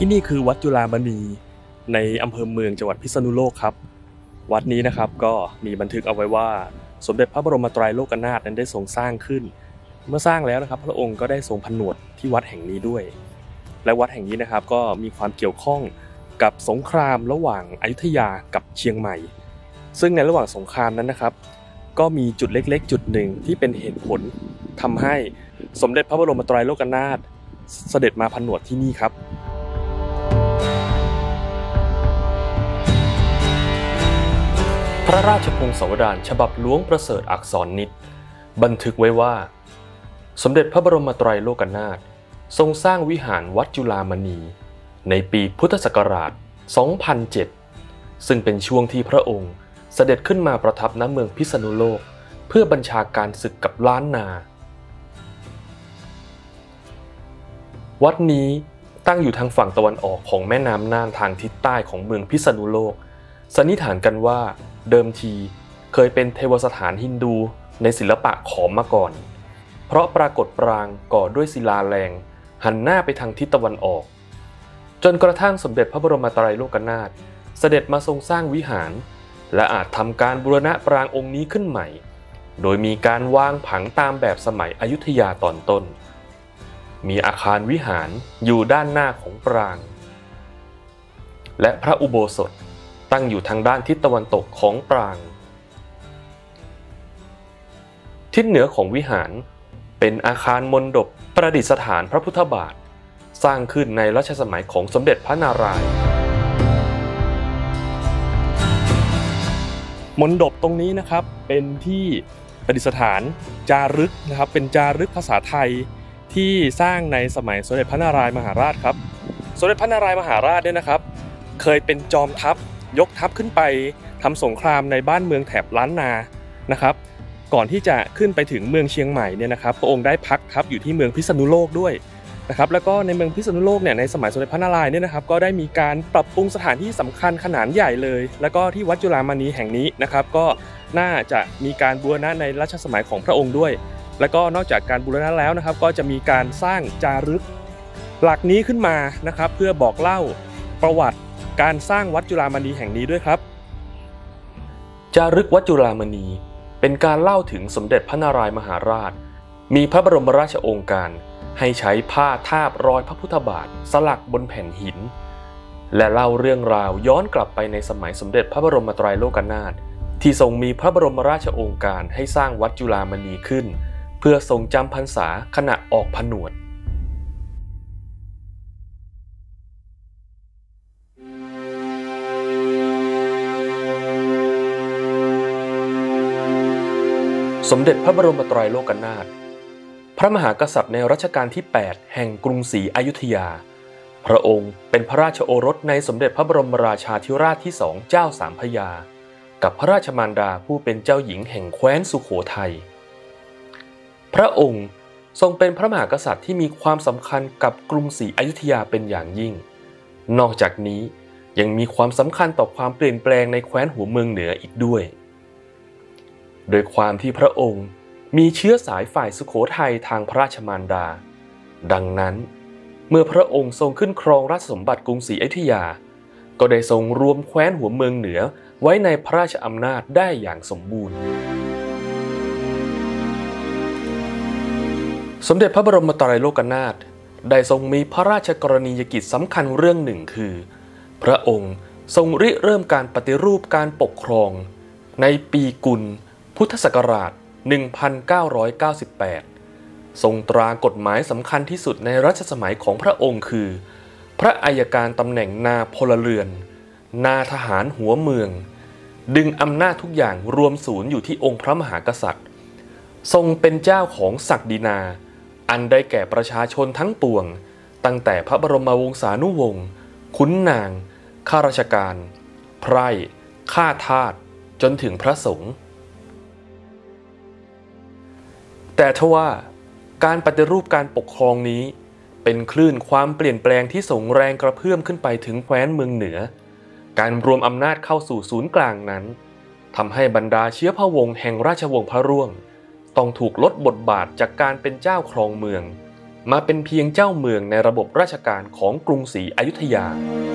นี่คือวัดจุฬามณีในอำเภอเมืองจังหวัดพิษณุโลกครับวัดนี้นะครับก็มีบันทึกเอาไว้ว่าสมเด็จพระบรมไตรโลกนาถนั้นได้ทรงสร้างขึ้นเมื่อสร้างแล้วนะครับพระองค์ก็ได้ทรงผนวดที่วัดแห่งนี้ด้วยและวัดแห่งนี้นะครับก็มีความเกี่ยวข้องกับสงครามระหว่างอยุธยากับเชียงใหม่ซึ่งในระหว่างสงครามนั้นนะครับก็มีจุดเล็กๆจุดหนึ่งที่เป็นเหตุผลทำให้สมเด็จพระบรมไตรโลกนาถเสด็จมาผนวดที่นี่ครับพระราชพงศาวดารฉบับหลวงประเสริฐอักษรนิตบันทึกไว้ว่าสมเด็จพระบรมไตรโลกนาถทรงสร้างวิหารวัดจุฬามณีในปีพุทธศักราช 2007 ซึ่งเป็นช่วงที่พระองค์เสด็จขึ้นมาประทับณเมืองพิษณุโลกเพื่อบัญชาการศึกกับล้านนาวัดนี้ตั้งอยู่ทางฝั่งตะวันออกของแม่น้ำน่านทางทิศใต้ของเมืองพิษณุโลกสันนิษฐานกันว่าเดิมทีเคยเป็นเทวสถานฮินดูในศิลปะขอมมาก่อนเพราะปรากฏปรางก่อด้วยศิลาแรงหันหน้าไปทางทิศตะวันออกจนกระทั่งสมเด็จพระบรมไตรโลกนาถเสด็จมาทรงสร้างวิหารและอาจทำการบูรณะปรางองค์นี้ขึ้นใหม่โดยมีการวางผังตามแบบสมัยอยุธยาตอนต้นมีอาคารวิหารอยู่ด้านหน้าของปรางและพระอุโบสถตั้งอยู่ทางด้านทิศตะวันตกของปรางทิศเหนือของวิหารเป็นอาคารมณฑปประดิษฐานพระพุทธบาทสร้างขึ้นในรัชสมัยของสมเด็จพระนารายณ์มณฑปตรงนี้นะครับเป็นที่ประดิษฐานจารึกนะครับเป็นจารึกภาษาไทยที่สร้างในสมัยสมเด็จพระนารายณ์มหาราชครับสมเด็จพระนารายณ์มหาราชเนี่ยนะครับเคยเป็นจอมทัพยกทัพขึ้นไปทำสงครามในบ้านเมืองแถบล้านนานะครับก่อนที่จะขึ้นไปถึงเมืองเชียงใหม่เนี่ยนะครับพระองค์ได้พักทัพอยู่ที่เมืองพิษณุโลกด้วยนะครับแล้วก็ในเมืองพิษณุโลกเนี่ยในสมัยสมเด็จพระนารายณ์เนี่ยนะครับก็ได้มีการปรับปรุงสถานที่สำคัญขนาดใหญ่เลยแล้วก็ที่วัดจุฬามณีแห่งนี้นะครับก็น่าจะมีการบูรณะในรัชสมัยของพระองค์ด้วยแล้วก็นอกจากการบูรณะแล้วนะครับก็จะมีการสร้างจารึกหลักนี้ขึ้นมานะครับเพื่อบอกเล่าประวัติการสร้างวัดจุฬามณีแห่งนี้ด้วยครับจารึกวัดจุฬามณีเป็นการเล่าถึงสมเด็จพระนารายณ์มหาราชมีพระบรมราชโองการให้ใช้ผ้าทาบรอยพระพุทธบาทสลักบนแผ่นหินและเล่าเรื่องราวย้อนกลับไปในสมัยสมเด็จพระบรมไตรโลกนาถที่ทรงมีพระบรมราชโองการให้สร้างวัดจุฬามณีขึ้นเพื่อทรงจำพรรษาขณะออกผนวดสมเด็จพระบรมไตรโลกนาถพระมหากษัตริย์ในรัชกาลที่ 8 แห่งกรุงศรีอยุธยาพระองค์เป็นพระราชโอรสในสมเด็จพระบรมราชาธิราชที่ 2 เจ้าสามพระยากับพระราชมารดาผู้เป็นเจ้าหญิงแห่งแคว้นสุโขทัยพระองค์ทรงเป็นพระมหากษัตริย์ที่มีความสำคัญกับกรุงศรีอยุธยาเป็นอย่างยิ่งนอกจากนี้ยังมีความสำคัญต่อความเปลี่ยนแปลงในแคว้นหัวเมืองเหนืออีกด้วยโดยความที่พระองค์มีเชื้อสายฝ่ายสุโขทัยทางพระราชมารดาดังนั้นเมื่อพระองค์ทรงขึ้นครองราชสมบัติกรุงศรีอยุธยาก็ได้ทรงรวมแคว้นหัวเมืองเหนือไว้ในพระราชอำนาจได้อย่างสมบูรณ์สมเด็จพระบรมไตรโลกนาถได้ทรงมีพระราชกรณียกิจสำคัญเรื่องหนึ่งคือพระองค์ทรงริเริ่มการปฏิรูปการปกครองในปีกุลพุทธศักราช 1998 ทรงตรากฎหมายสำคัญที่สุดในรัชสมัยของพระองค์คือพระอัยการตำแหน่งนาพลเรือนนาทหารหัวเมืองดึงอำนาจทุกอย่างรวมศูนย์อยู่ที่องค์พระมหากษัตริย์ทรงเป็นเจ้าของศักดินาอันได้แก่ประชาชนทั้งปวงตั้งแต่พระบรมวงศานุวงศ์ขุนนางข้าราชการไพร่ข้าทาสจนถึงพระสงฆ์แต่ทว่าการปฏิรูปการปกครองนี้เป็นคลื่นความเปลี่ยนแปลงที่ส่งแรงกระเพื่อมขึ้นไปถึงแคว้นเมืองเหนือการรวมอำนาจเข้าสู่ศูนย์กลางนั้นทำให้บรรดาเชื้อพระวงศ์แห่งราชวงศ์พระร่วงต้องถูกลดบทบาทจากการเป็นเจ้าครองเมืองมาเป็นเพียงเจ้าเมืองในระบบราชการของกรุงศรีอยุธยา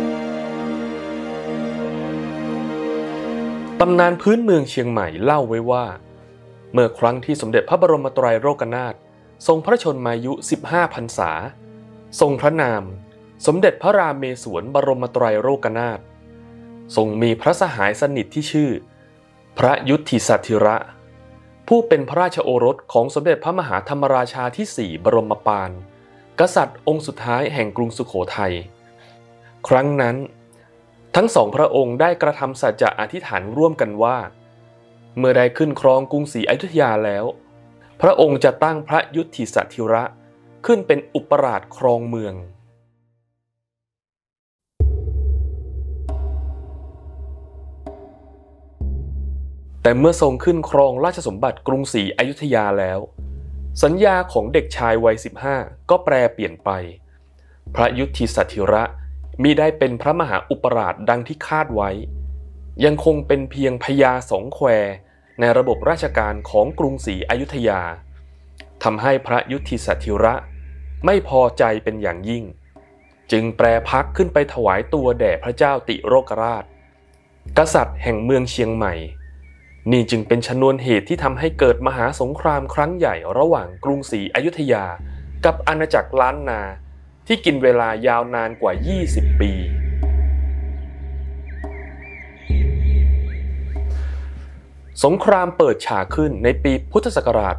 ตำนานพื้นเมืองเชียงใหม่เล่าไว้ว่าเมื่อครั้งที่สมเด็จพระบรมไตรโลกนาถทรงพระชนมายุ15 พรรษาทรงพระนามสมเด็จพระราเมศวรบรมไตรโลกนาถทรงมีพระสหายสนิทที่ชื่อพระยุทธิสัทธิระผู้เป็นพระราชโอรสของสมเด็จพระมหาธรรมราชาที่4บรมปานกษัตริย์องค์สุดท้ายแห่งกรุงสุโขทัยครั้งนั้นทั้งสองพระองค์ได้กระทำสัจจะอธิษฐานร่วมกันว่าเมื่อได้ขึ้นครองกรุงศรีอยุธยาแล้วพระองค์จะตั้งพระยุทธิสัทธิระขึ้นเป็นอุปราชครองเมืองแต่เมื่อทรงขึ้นครองราชสมบัติกรุงศรีอยุธยาแล้วสัญญาของเด็กชายวัย15ก็แปรเปลี่ยนไปพระยุทธิสัทธิระมิได้เป็นพระมหาอุปราชดังที่คาดไว้ยังคงเป็นเพียงพญาสองแควในระบบราชการของกรุงศรีอยุธยาทำให้พระยุทธิสัทธิระไม่พอใจเป็นอย่างยิ่งจึงแปรพักขึ้นไปถวายตัวแด่พระเจ้าติโรกราชกษัตริย์แห่งเมืองเชียงใหม่นี่จึงเป็นชนวนเหตุที่ทำให้เกิดมหาสงครามครั้งใหญ่ระหว่างกรุงศรีอยุธยากับอาณาจักรล้านนาที่กินเวลายาวนานกว่า20 ปีสงครามเปิดฉากขึ้นในปีพุทธศักราช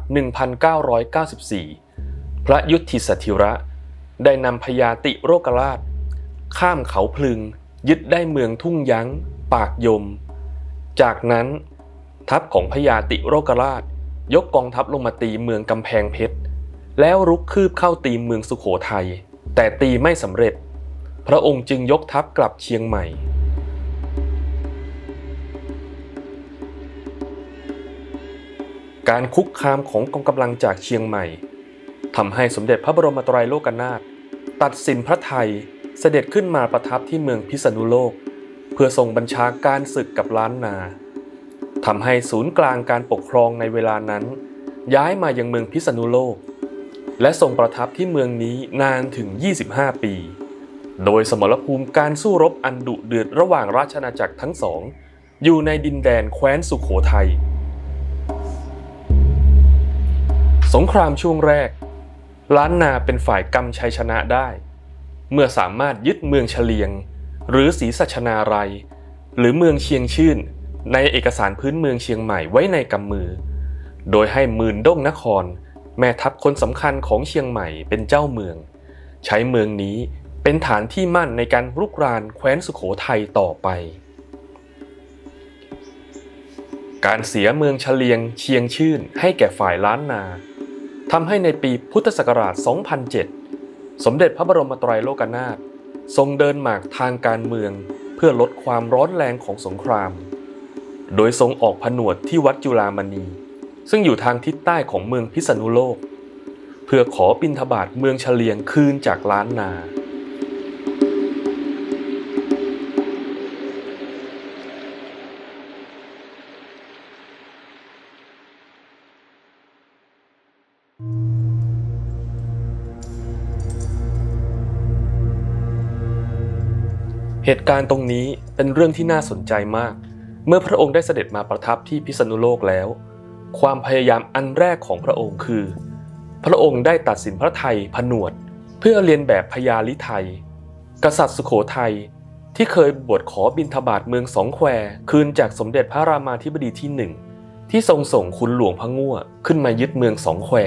1994 พระยุทธิสัทธิระได้นำพญาติโรกราชข้ามเขาพลึงยึดได้เมืองทุ่งยั้งปากยมจากนั้นทัพของพญาติโรกราชยกกองทัพลงมาตีเมืองกำแพงเพชรแล้วรุกคืบเข้าตีเมืองสุโขทัยแต่ตีไม่สำเร็จพระองค์จึงยกทัพกลับเชียงใหม่การคุกคามของกองกำลังจากเชียงใหม่ทำให้สมเด็จพระบรมไตรโลกนาถตัดสินพระทัยเสด็จขึ้นมาประทับที่เมืองพิษณุโลกเพื่อทรงบัญชาการศึกกับล้านนาทำให้ศูนย์กลางการปกครองในเวลานั้นย้ายมายังเมืองพิษณุโลกและทรงประทับที่เมืองนี้นานถึง25 ปีโดยสมรภูมิการสู้รบอันดุเดือดระหว่างราชอาณาจักรทั้งสองอยู่ในดินแดนแคว้นสุโขทัยสงครามช่วงแรกล้านนาเป็นฝ่ายกำชัยชนะได้เมื่อสามารถยึดเมืองเฉลียงหรือศรีสัชนาลัยหรือเมืองเชียงชื่นในเอกสารพื้นเมืองเชียงใหม่ไว้ในกำมือโดยให้หมื่นด้งนครแม่ทัพคนสำคัญของเชียงใหม่เป็นเจ้าเมืองใช้เมืองนี้เป็นฐานที่มั่นในการรุกรานแคว้นสุโขทัยต่อไปการเสียเมืองเฉลียงเชียงชื่นให้แก่ฝ่ายล้านนาทำให้ในปีพุทธศักราช 2007 สมเด็จพระบรมไตรโลกนาถทรงเดินหมากทางการเมืองเพื่อลดความร้อนแรงของสงครามโดยทรงออกผนวดที่วัดจุฬามณีซึ่งอยู่ทางทิศใต้ของเมืองพิษณุโลกเพื่อขอบิณฑบาตเมืองเฉลียงคืนจากล้านนาเหตุการณ์ตรงนี้เป็นเรื่องที่น่าสนใจมากเมื่อพระองค์ได้เสด็จมาประทับที่พิษณุโลกแล้วความพยายามอันแรกของพระองค์คือพระองค์ได้ตัดสินพระทัยผนวดเพื่อเลียนแบบพญาลิไทยกษัตริย์สุโขทัยที่เคยบวชขอบิณฑบาตเมืองสองแควคืนจากสมเด็จพระรามาธิบดีที่1ที่ทรงส่งขุนหลวงพระง่วขึ้นมายึดเมืองสองแคว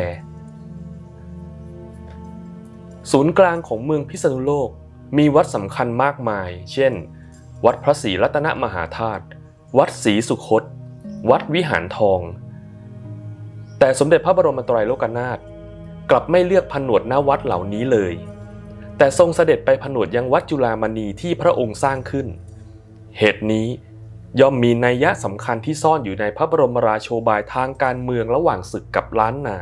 ศูนย์กลางของเมืองพิษณุโลกมีวัดสำคัญมากมายเช่นวัดพระศรีรัตนมหาธาตุวัดศรีสุคตวัดวิหารทองแต่สมเด็จพระบรมไตรโลกนาถกลับไม่เลือกผนวดณวัดเหล่านี้เลยแต่ทรงเสด็จไปผนวดยังวัดจุฬามณีที่พระองค์สร้างขึ้นเหตุนี้ย่อมมีนัยยะสำคัญที่ซ่อนอยู่ในพระบรมราโชบายทางการเมืองระหว่างศึกกับล้านนา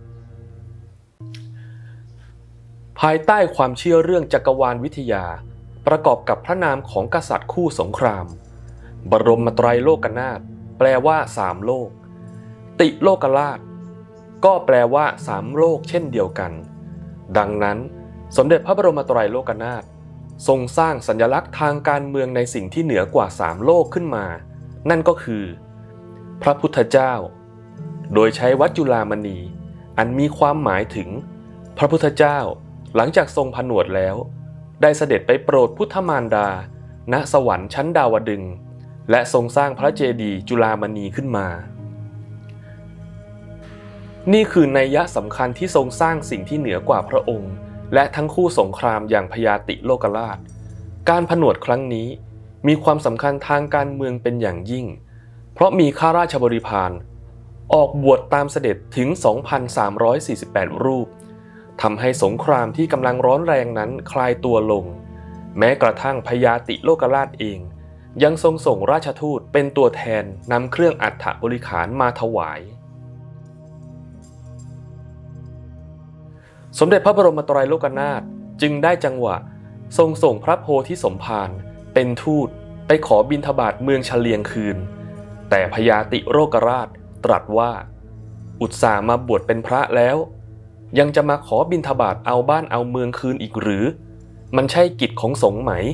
ภายใต้ความเชื่อเรื่องจักรวาลวิทยาประกอบกับพระนามของกษัตริย์คู่สงครามบรมไตรโลกนาถแปลว่า3โลกติโลกราชก็แปลว่า3โลกเช่นเดียวกันดังนั้นสมเด็จพระบรมไตรโลกนาถทรงสร้างสัญลักษณ์ทางการเมืองในสิ่งที่เหนือกว่า3โลกขึ้นมานั่นก็คือพระพุทธเจ้าโดยใช้วัดจุฬามณีอันมีความหมายถึงพระพุทธเจ้าหลังจากทรงผนวดแล้วได้เสด็จไปโปรดพุทธมารดาณสวรรค์ชั้นดาวดึงส์และทรงสร้างพระเจดีย์จุฬามณีขึ้นมานี่คือนัยยะสำคัญที่ทรงสร้างสิ่งที่เหนือกว่าพระองค์และทั้งคู่สงครามอย่างพยาติโลกราชการผนวดครั้งนี้มีความสำคัญทางการเมืองเป็นอย่างยิ่งเพราะมีข้าราชบริพารออกบวชตามเสด็จถึง 2,348 รูปทำให้สงครามที่กำลังร้อนแรงนั้นคลายตัวลงแม้กระทั่งพยาติโลกราชเองยังทรงส่งราชทูตเป็นตัวแทนนำเครื่องอัฐบริขารมาถวายสมเด็จพระบรมไตรโลกนาถจึงได้จังหวะทรงส่งพระโพธิสมภารเป็นทูตไปขอบิณฑบาตเมืองเฉลียงคืนแต่พยาติโลกราชตรัสว่าอุตส่าห์มาบวชเป็นพระแล้วยังจะมาขอบิณฑบาตเอาบ้านเอาเมืองคืนอีกหรือมันใช่กิจของสงฆ์ไหม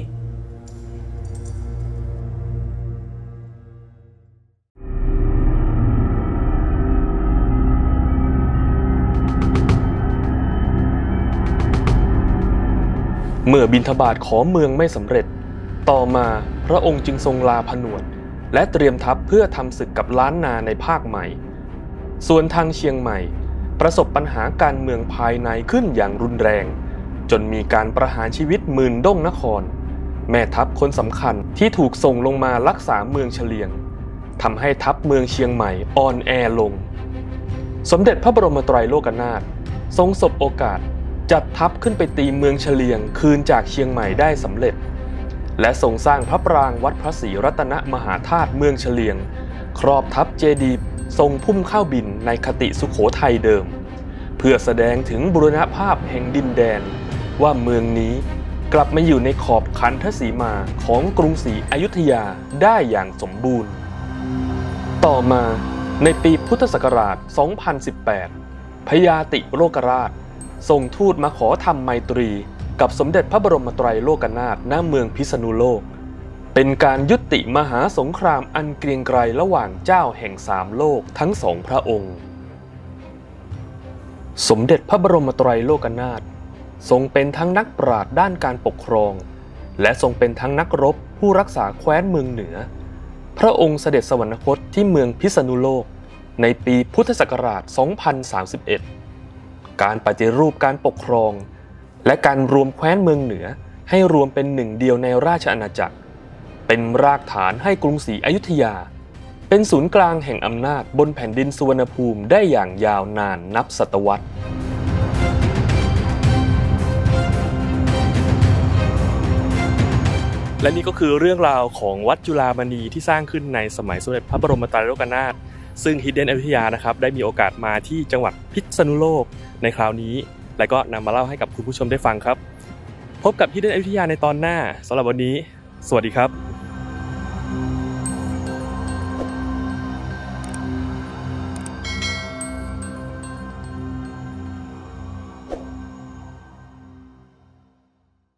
เมื่อบิณฑบาตขอเมืองไม่สำเร็จต่อมาพระองค์จึงทรงลาผนวดและเตรียมทัพเพื่อทำศึกกับล้านนาในภาคใหม่ส่วนทางเชียงใหม่ประสบปัญหาการเมืองภายในขึ้นอย่างรุนแรงจนมีการประหารชีวิตหมื่นด้งนครแม่ทัพคนสำคัญที่ถูกส่งลงมารักษาเมืองเฉลียงทำให้ทัพเมืองเชียงใหม่อ่อนแอลงสมเด็จพระบรมไตรโลกนาถทรงสบโอกาสจัดทัพขึ้นไปตีเมืองเฉลียงคืนจากเชียงใหม่ได้สำเร็จและทรงสร้างพระปรางวัดพระศรีรัตนมหาธาตุเมืองเฉลียงครอบทัพเจดีย์ทรงพุ่มข้าวบินในคติสุโขทัยเดิมเพื่อแสดงถึงบูรณภาพแห่งดินแดนว่าเมืองนี้กลับมาอยู่ในขอบขันธสีมาของกรุงศรีอยุธยาได้อย่างสมบูรณ์ต่อมาในปีพุทธศักราช 2018 พญาติโลกราชส่งทูตมาขอทำไมตรีกับสมเด็จพระบรมไตรโลกนาถณเมืองพิษณุโลกเป็นการยุติมหาสงครามอันเกรียงไกรระหว่างเจ้าแห่งสามโลกทั้งสองพระองค์สมเด็จพระบรมไตรโลกนาถทรงเป็นทั้งนักปราชญ์ด้านการปกครองและทรงเป็นทั้งนักรบผู้รักษาแคว้นเมืองเหนือพระองค์เสด็จสวรรคตที่เมืองพิษณุโลกในปีพุทธศักราช 2031 การปฏิรูปการปกครองและการรวมแคว้นเมืองเหนือให้รวมเป็นหนึ่งเดียวในราชอาณาจักรเป็นรากฐานให้กรุงศรีอยุธยาเป็นศูนย์กลางแห่งอำนาจบนแผ่นดินสุวรรณภูมิได้อย่างยาวนานนับศตวรรษและนี่ก็คือเรื่องราวของวัดจุฬามณีที่สร้างขึ้นในสมัยสมเด็จพระบรมไตรโลกนาถซึ่ง Hidden อยุธยานะครับได้มีโอกาสมาที่จังหวัดพิษณุโลกในคราวนี้และก็นำมาเล่าให้กับคุณผู้ชมได้ฟังครับพบกับ Hidden อยุธยาในตอนหน้าสำหรับวันนี้สวัสดีครับ